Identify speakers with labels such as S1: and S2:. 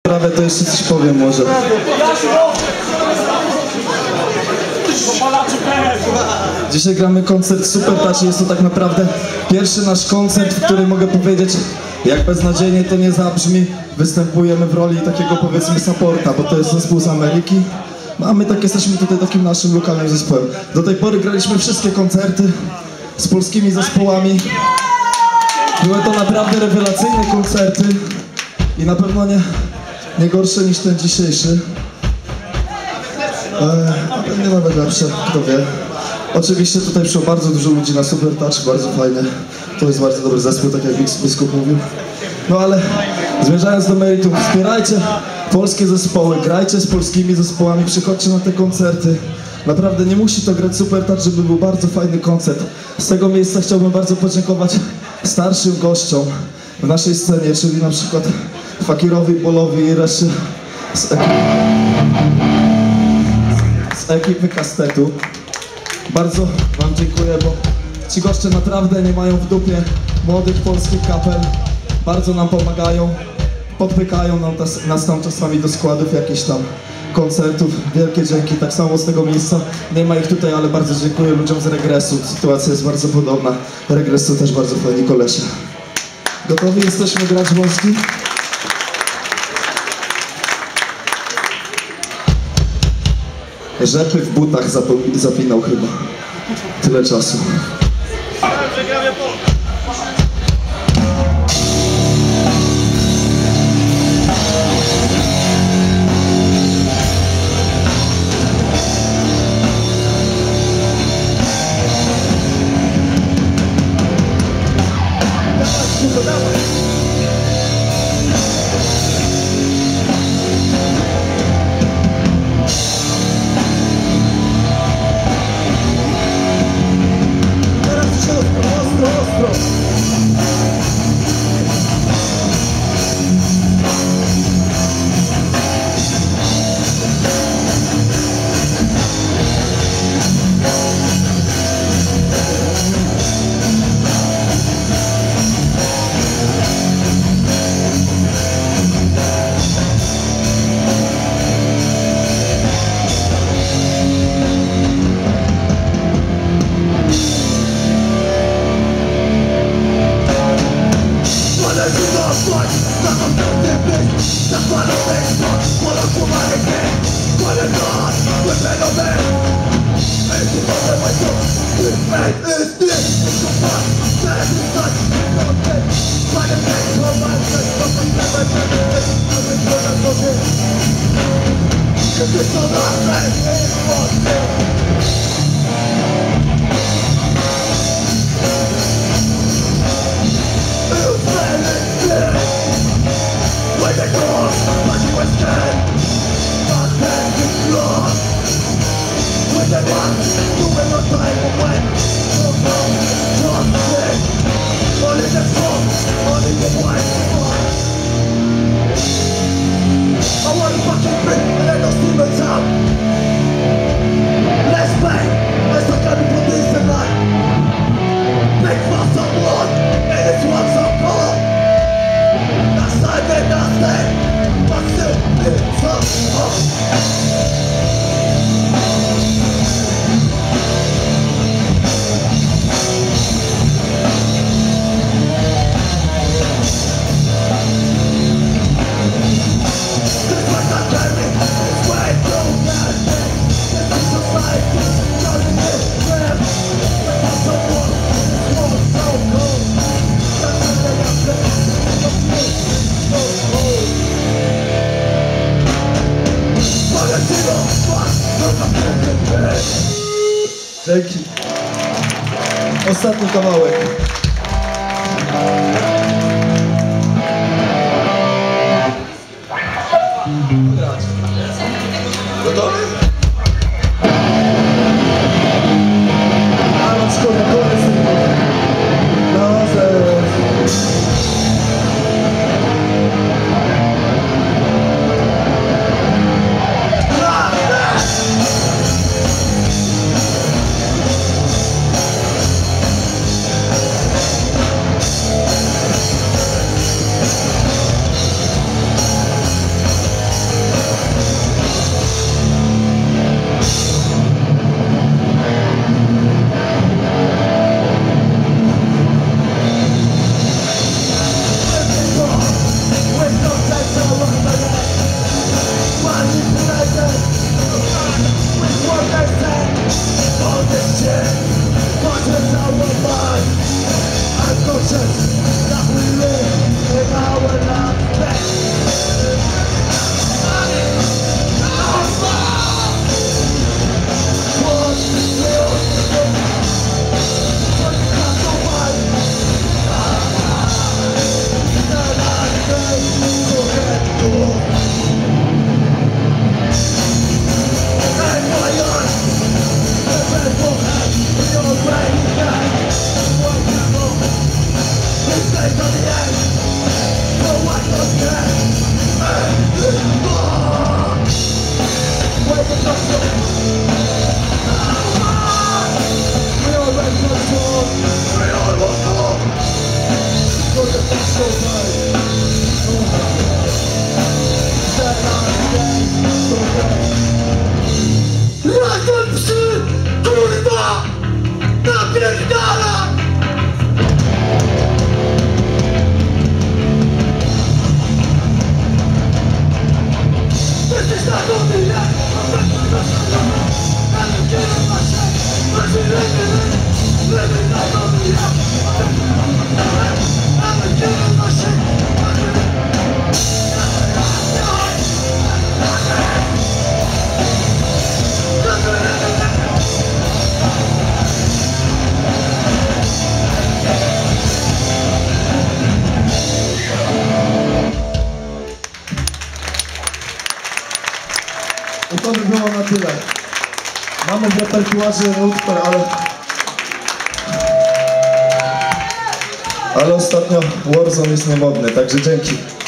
S1: Prawie to jeszcze coś powiem może. Dzisiaj gramy koncert Super Touch. Jest to tak naprawdę pierwszy nasz koncert, w którym mogę powiedzieć, jak beznadziejnie to nie zabrzmi, występujemy w roli takiego, powiedzmy, supporta, bo to jest zespół z Ameryki, a my tak jesteśmy tutaj takim naszym lokalnym zespołem. Do tej pory graliśmy wszystkie koncerty z polskimi zespołami. Były to naprawdę rewelacyjne koncerty i na pewno nie gorsze niż ten dzisiejszy. A pewnie nawet lepsze, kto wie. Oczywiście tutaj przyszło bardzo dużo ludzi na Super Touch, bardzo fajnie. To jest bardzo dobry zespół, tak jak Biskup mówił. No ale zmierzając do meritum, wspierajcie polskie zespoły, grajcie z polskimi zespołami, przychodźcie na te koncerty. Naprawdę nie musi to grać Super Touch, żeby był bardzo fajny koncert. Z tego miejsca chciałbym bardzo podziękować starszym gościom w naszej scenie, czyli na przykład Fakirowi, Bolowi i reszcie z ekipy Kastetu. Bardzo wam dziękuję, bo ci goście naprawdę nie mają w dupie młodych polskich kapel. Bardzo nam pomagają, podpykają nas tam czasami do składów jakichś tam koncertów. Wielkie dzięki, tak samo z tego miejsca. Nie ma ich tutaj, ale bardzo dziękuję ludziom z Regresu. Sytuacja jest bardzo podobna. Regres to też bardzo fajni kolesie. Gotowi jesteśmy grać wąski? Rzepy w butach zapinał chyba. Tyle czasu. Dzięki. Ostatni kawałek. Gotowy? A no szkoda, koniec. No, I to by było na tyle. Mamy w repertuarze utwór, ale ostatnio Warzone jest niemodny, także dzięki.